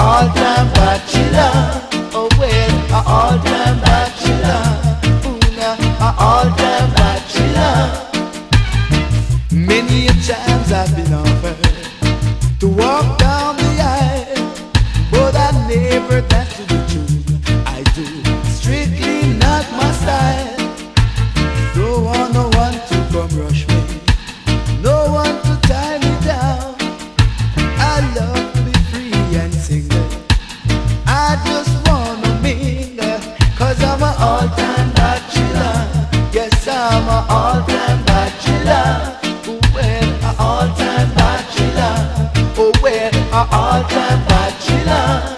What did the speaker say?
all-time bachelor. Oh well, a all-time bachelor. Ooh, now, a all-time bachelor. Many a times I've been offered to walk down the aisle, but I never dance to the tune I do. Strictly not my style. Don't want no one to come rush me, no one to tie me down. I love to be free and single. I just wanna mingle, 'cause I'm an all-time bachelor. Yes, I'm an all-time bachelor. Oh well, an all-time bachelor. Oh well, an all-time bachelor.